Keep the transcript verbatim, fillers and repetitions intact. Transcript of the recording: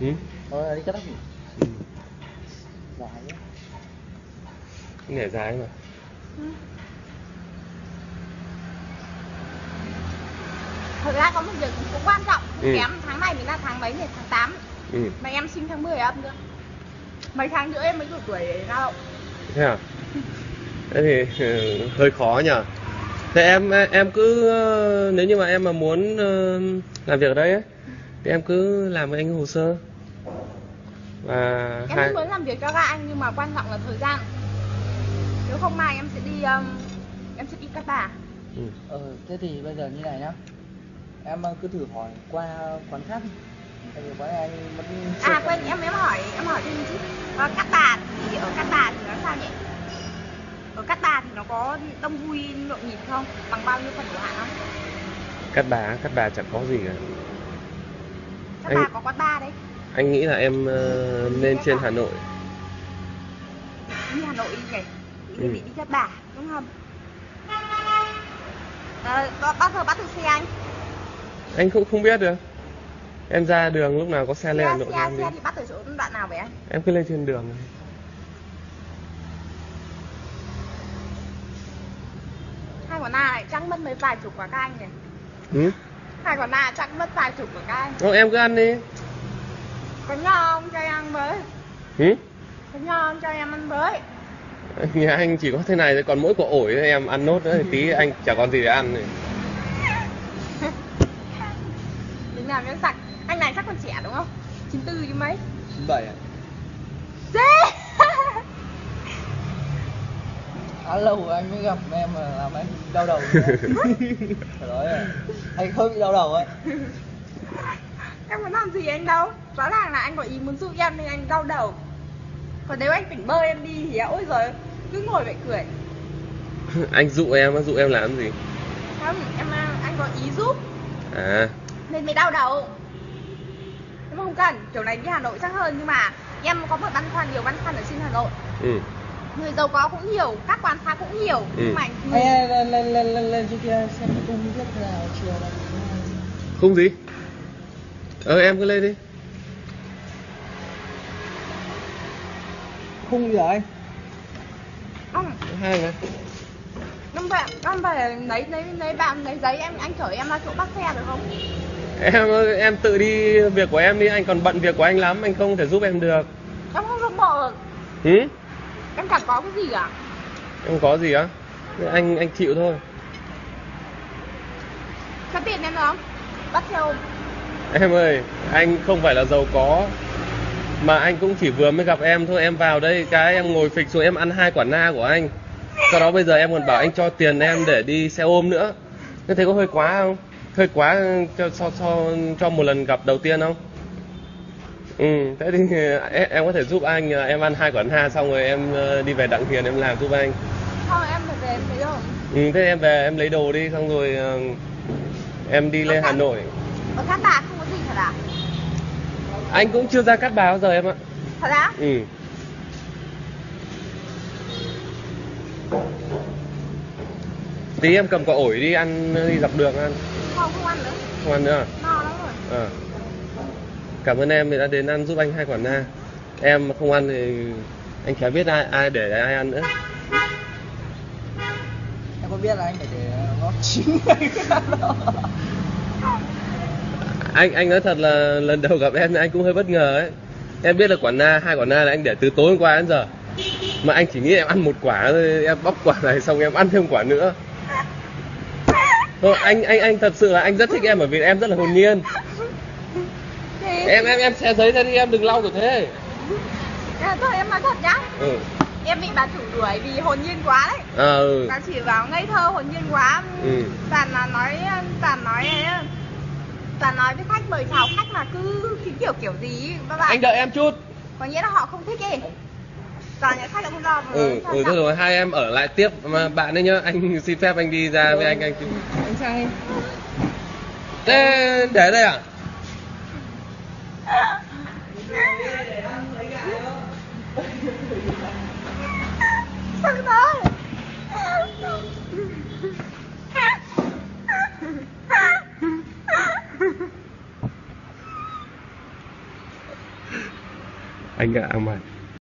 Ừ? Ờ, đi cắt tóc. Ừ. Dài nhé. Cái này dài mà. Ừ. Thật ra có một việc cũng quan trọng không Ừ. kém. Tháng này mình là tháng mấy nhỉ? Tháng tám. Ừ. Mà em sinh tháng mười âm nữa. Mấy tháng nữa em mới đủ tuổi để lao động. Thế à? Thế thì ừ, hơi khó nhỉ. Thế em em cứ nếu như mà em mà muốn làm việc ở đây ấy, thì em cứ làm với anh hồ sơ. Và Em hai... cũng muốn làm việc cho các anh nhưng mà quan trọng là thời gian. Nếu không mai em sẽ đi um, em sẽ đi Cát Bà. Ừ. Ờ, thế thì bây giờ như này nhá. Em cứ thử hỏi qua quán khác đi. Tại vì quán này anh vẫn... À quên, em em hỏi em hỏi thêm chứ. Ờ, Cát Bà thì ở Cát Bà thì nó sao nhỉ? Ở Cát Bà thì nó có đông vui nhộn nhịp không? Bằng bao nhiêu phần của hạn không? Cát Bà, Cát Bà chẳng có gì cả. Cát Anh... Bà có quán bar đấy. Anh nghĩ là em uh, nên trên Hà Nội. Đi Hà Nội đi nhỉ? Đi, Ừ. đi, đi Cát Bà đúng không? À, bao giờ bắt được xe anh? Anh cũng không biết được. Em ra đường lúc nào có xe lên Hà Nội xe, em đi. xe thì bắt ở chỗ đoạn nào vậy anh? Em cứ lên trên đường. Hai quả na lại chắc mất mấy vài chục của các anh nhỉ? Ừ? Hai quả na chắc mất vài chục của các anh. Ô, em cứ ăn đi. Có nho không cho em ăn với? Ừ? Có nho không cho em ăn với? Nhà anh chỉ có thế này thôi, còn mỗi quả ổi thôi, em ăn nốt nữa thì tí anh chả còn gì để ăn này. Đừng làm em sặc. Anh này chắc còn trẻ đúng không? chín tư chứ mấy? chín bảy à? Dê! Khá lâu rồi anh mới gặp em mà làm anh đau đầu. Phải nói là anh hơi bị đau đầu ấy. Em muốn làm gì anh đâu. Rõ ràng là anh có ý muốn giúp em nên anh đau đầu. Còn nếu anh tỉnh bơi em đi thì ôi giời, cứ ngồi vậy cười. Anh dụ em, dụ em làm gì? Không, em anh có ý giúp. À. Nên mới đau đầu. Em không cần, kiểu này đi Hà Nội chắc hơn nhưng mà em có một băn khoăn, nhiều băn khoăn ở trên Hà Nội. Ừ. Người giàu có cũng nhiều, các quán xá cũng nhiều. Ừ. Nhưng mà người... Ê, lên lên lên lên lên trên kia xem cái cung biết thế nào chiều này. Cung gì? Ờ em cứ lên đi. Khung gì hả anh? Ừ. Hai này. Không phải, không phải lấy lấy lấy bạn lấy giấy em anh chở em ra chỗ bắt xe được không? Em em tự đi việc của em đi, anh còn bận việc của anh lắm, anh không thể giúp em được. Em không giúp bộ. Ừ? Em chẳng có cái gì cả. Em có gì á? Anh anh chịu thôi. Có tiền em được không? Bắt xe ôm. Em ơi, anh không phải là giàu có. Mà anh cũng chỉ vừa mới gặp em thôi, em vào đây cái em ngồi phịch xuống em ăn hai quả na của anh. Sau đó bây giờ em còn bảo anh cho tiền em để đi xe ôm nữa. Thế thấy có hơi quá không? Hơi quá cho so, so, cho một lần gặp đầu tiên không? Ừ, thế thì em, em có thể giúp anh, em ăn hai quả na xong rồi em đi về Đặng Hiền em làm giúp anh. Không, em phải về em lấy đồ. Ừ, thế em về em lấy đồ đi xong rồi em đi lên Hà Nội. Ở Cát Bà không có gì thật à? Anh cũng chưa ra Cát Bà bao giờ em ạ. Thật á? Ừ. Tí em cầm quả ổi đi ăn đi dọc đường ăn. Không, không ăn nữa. Không ăn nữa à? No lắm rồi. À. Cảm ơn em vì đã đến ăn giúp anh hai quả na. Em mà không ăn thì anh chả biết ai ai để ai ăn nữa. Em có biết là anh phải để nó chín Anh anh nói thật là lần đầu gặp em thì anh cũng hơi bất ngờ ấy. Em biết là quả na, hai quả na là anh để từ tối hôm qua đến giờ. Mà anh chỉ nghĩ em ăn một quả thôi, em bóc quả này xong em ăn thêm quả nữa. Thôi, anh anh anh thật sự là anh rất thích em bởi vì em rất là hồn nhiên. Thì... Em em em xé giấy ra đi, em đừng lau kiểu thế. À, thôi em nói thật nhá. Ừ. Em bị bà chủ đuổi vì hồn nhiên quá đấy. À, ừ. Bà chỉ bảo ngây thơ hồn nhiên quá. Ừ. Toàn là nói toàn nói ấy, toàn nói với khách mời chào khách mà cứ cái kiểu kiểu gì các bạn. Anh đợi em chút. Có nghĩa là họ không thích ấy. Toàn những khách là không lo. Ừ, ừ thôi rồi hai em ở lại tiếp mà bạn ấy nhá, anh xin phép anh đi ra với anh anh. Anh sang đi. Thế để đây à? Sao thế? Anh ạ, mày